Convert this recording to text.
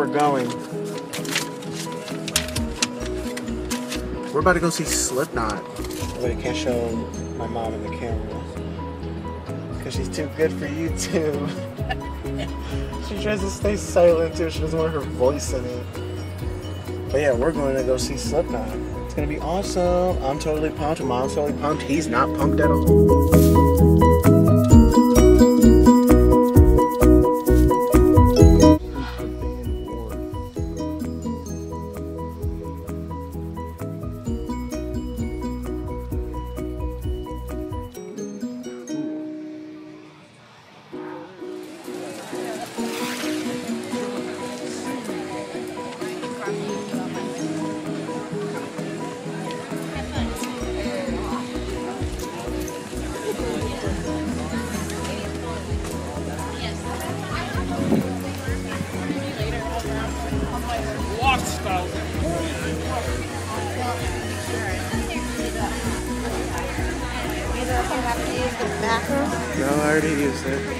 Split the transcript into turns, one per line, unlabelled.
we're going. We're about to go see Slipknot. But I can't show my mom in the camera. Because she's too good for YouTube. She tries to stay silent too. She doesn't want her voice in it. But yeah, we're going to go see Slipknot. It's going to be awesome. I'm totally pumped. Mom's totally pumped. He's not pumped at all. No, I already used it.